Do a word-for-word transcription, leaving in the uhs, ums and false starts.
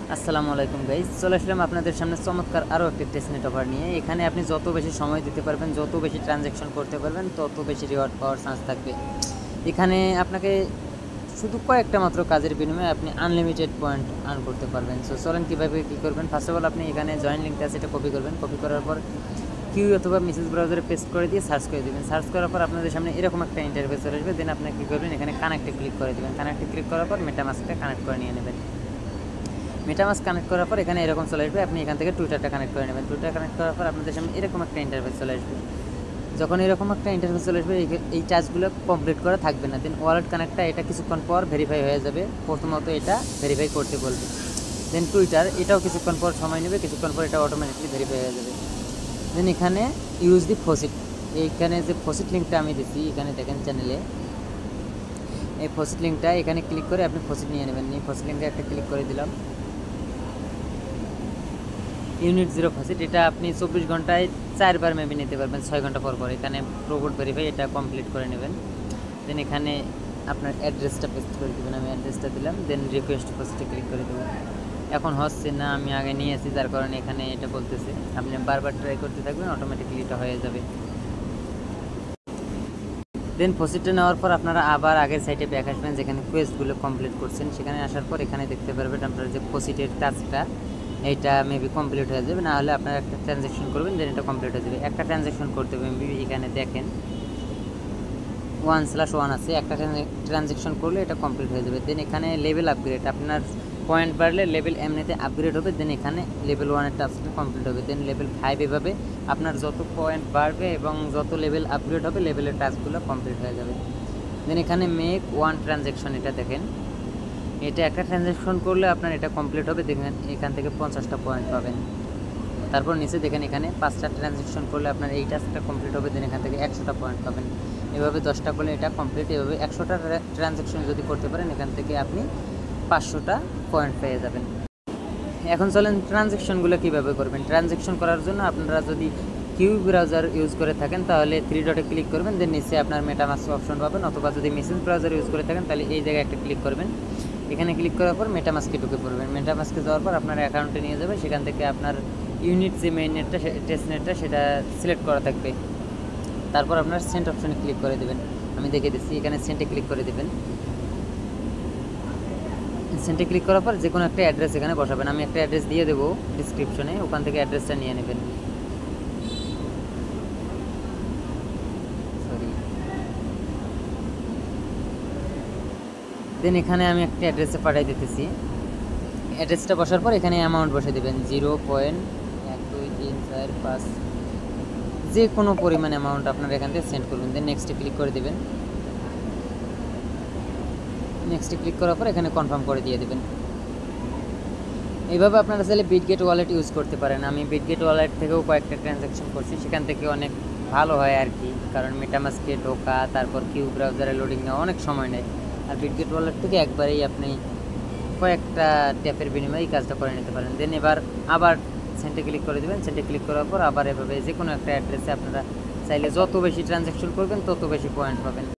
আসসালামু আলাইকুম গাইজ, চলে আসলাম আপনাদের সামনে চমৎকার আরও একটি টেস্টনেট অফার নিয়ে। এখানে আপনি যত বেশি সময় দিতে পারবেন, যত বেশি ট্রানজ্যাকশন করতে পারবেন, তত বেশি রিওয়ার্ড পাওয়ার চান্স থাকবে। এখানে আপনাকে শুধু কয়েকটা মাত্র কাজের বিনিময়ে আপনি আনলিমিটেড পয়েন্ট আর্ন করতে পারবেন। সো চলেন কীভাবে কী করবেন। ফার্স্ট অফ অল আপনি এখানে জয়েন লিঙ্কটা আছে, এটা কপি করবেন। কপি করার পর কিউ অথবা মেসেজ ব্রাউজারে পেস্ট করে দিয়ে সার্চ করে দেবেন। সার্চ করার পর আপনাদের সামনে এরকম একটা ইন্টারফেস চলে আসবে। দেন আপনি কী করবেন, এখানে কানেক্টে ক্লিক করে দেবেন। কানেক্টে ক্লিক করার পর মেটামাস্কটা কানেক্ট করে নিয়ে নেবেন। মেটামাস্ক কানেক্ট করার পর এখানে এরকম চলে আসবে। আপনি এখান থেকে টুইটারটা কানেক্ট করে নেবেন। টুইটার কানেক্ট করার পর আপনাদের সামনে এরকম একটা ইন্টারফেস চলে আসবে। যখন এরকম একটা ইন্টারফেস চলে আসবে, এই টাস্কগুলো কমপ্লিট করা থাকবে না। দেন ওয়ালেট কানেক্টটা এটা কিছুক্ষণ পর ভেরিফাই হয়ে যাবে। প্রথমত এটা ভেরিফাই করতে বলবে। দেন টুইটার এটাও কিছুক্ষণ পর সময় নেবে, কিছুক্ষণ পর এটা অটোমেটিকলি ভেরিফাই হয়ে যাবে। দেন এখানে ইউজ দি ফসিট, এইখানে যে ফসিট লিঙ্কটা আমি দিচ্ছি, এখানে দেখেন চ্যানেলে এই ফসিট লিঙ্কটা এখানে ক্লিক করে আপনি ফসিট নিয়ে নেবেন। এই ফসিট লিঙ্কে একটা ক্লিক করে দিলাম। ইউনিট জিরো ফসিট, এটা আপনি চব্বিশ ঘন্টায় চারবার মেবি নিতে পারবেন, ছয় ঘন্টা পর পর। এখানে রোবট ভেরিফাই এটা কমপ্লিট করে নেবেন। দেন এখানে আপনার অ্যাড্রেসটা পেস্ট করে দেবেন। আমি অ্যাড্রেসটা দিলাম। দেন রিকোয়েস্ট ফসিটে ক্লিক করে দেবো। এখন হচ্ছে না, আমি আগে নিয়েছি যার কারণে এখানে এটা বলতেছে। আপনি বারবার ট্রাই করতে থাকবেন, অটোমেটিকলি এটা হয়ে যাবে। দেন ফসিটটা নেওয়ার পর আপনারা আবার আগের সাইটে ব্যাক আসবেন, যেখানে কোয়েস্টগুলো কমপ্লিট করছেন। সেখানে আসার পর এখানে দেখতে পারবেন আপনার যে ফসিটের টাস্কটা, এইটা মেবি কমপ্লিট হয়ে যাবে। না হলে আপনারা একটা ট্রানজ্যাকশন করবেন, দেন এটা কমপ্লিট হয়ে যাবে। একটা ট্রানজ্যাকশন করতে হবে মেবি, এখানে দেখেন ওয়ান স্ল্যাশ ওয়ান আছে। একটা ট্রানজ্যাকশন করলে এটা কমপ্লিট হয়ে যাবে। দেন এখানে লেভেল আপগ্রেড, আপনার পয়েন্ট বাড়লে লেভেল এমনিতে আপগ্রেড হবে। দেন এখানে লেভেল ওয়ানের টাস্কটা কমপ্লিট হবে। দেন লেভেল ফাইভ, এভাবে আপনার যত পয়েন্ট বাড়বে এবং যত লেভেল আপগ্রেড হবে, লেভেলের টাস্কগুলো কমপ্লিট হয়ে যাবে। দেন এখানে মেক ওয়ান ট্রানজ্যাকশন, এটা দেখেন, এটা একটা ট্রানজ্যাকশন করলে আপনার এটা কমপ্লিট হবে। দেখেন এখান থেকে পঞ্চাশটা পয়েন্ট পাবেন। তারপর নিচে দেখেন এখানে পাঁচটা ট্রানজ্যাকশন করলে আপনার এই টাস্কটা কমপ্লিট হবে। দেন এখান থেকে একশোটা পয়েন্ট পাবেন। এভাবে দশটা করলে এটা কমপ্লিট। এভাবে একশোটা ট্রানজ্যাকশন যদি করতে পারেন, এখান থেকে আপনি পাঁচশোটা পয়েন্ট পেয়ে যাবেন। এখন চলেন ট্রানজ্যাকশনগুলো কীভাবে করবেন। ট্রানজ্যাকশন করার জন্য আপনারা যদি কিউ ব্রাউজার ইউজ করে থাকেন, তাহলে থ্রি ডটে ক্লিক করবেন। দেন নিচে আপনার মেটামাস্ক অপশন পাবেন। অথবা যদি মেসেজ ব্রাউজার ইউজ করে থাকেন, তাহলে এই জায়গায় একটা ক্লিক করবেন। এখানে ক্লিক করার পর মেটামাস্কে ঢুকে পড়বেন। মেটামাস্কে যাওয়ার পর আপনার অ্যাকাউন্টে নিয়ে যাবে। সেখান থেকে আপনার ইউনিট যে মেইন নেটটা, টেস্ট নেটটা, সেটা সিলেক্ট করা থাকবে। তারপর আপনার সেন্ট অপশনে ক্লিক করে দেবেন। আমি দেখে দিচ্ছি, এখানে সেন্টে ক্লিক করে দেবেন। সেন্টে ক্লিক করার পর যে কোনো একটা অ্যাড্রেস এখানে বসাবেন। আমি একটা অ্যাড্রেস দিয়ে দেবো ডিসক্রিপশনে, ওখান থেকে অ্যাড্রেসটা নিয়ে নেবেন। সরি। দেন এখানে আমি একটা অ্যাড্রেসে পাঠিয়ে দিতেছি। অ্যাড্রেসটা বসার পর এখানে অ্যামাউন্ট বসে দেবেন, জিরো পয়েন্ট এক দুই তিন চার পাঁচ, যে কোনো পরিমাণ অ্যামাউন্ট আপনারা এখান থেকে সেন্ড করবেন। দেন নেক্সটে ক্লিক করে দেবেন। নেক্সটে ক্লিক করার পর এখানে কনফার্ম করে দিয়ে দেবেন। এইভাবে আপনারা চাইলে বিটগেট ওয়ালেট ইউজ করতে পারেন। আমি বিটগেট ওয়ালেট থেকেও কয়েকটা ট্রানজ্যাকশন করছি, সেখান থেকে অনেক ভালো হয় আর কি। কারণ মেটামাস্কে ঢোকা, তারপর কিউ ব্রাউজারে লোডিং নেওয়া অনেক সময় নেয়। আর বিটগেট ওয়ালেট থেকে একবারেই আপনি কয়েকটা ট্যাপের বিনিময়ে এই কাজটা করে নিতে পারেন। দেন এবার আবার সেন্টে ক্লিক করে দেবেন। সেন্টে ক্লিক করার পর আবার এভাবে যে কোনো একটা অ্যাড্রেসে আপনারা চাইলে যত বেশি ট্রানজ্যাকশন করবেন, তত বেশি পয়েন্ট পাবেন।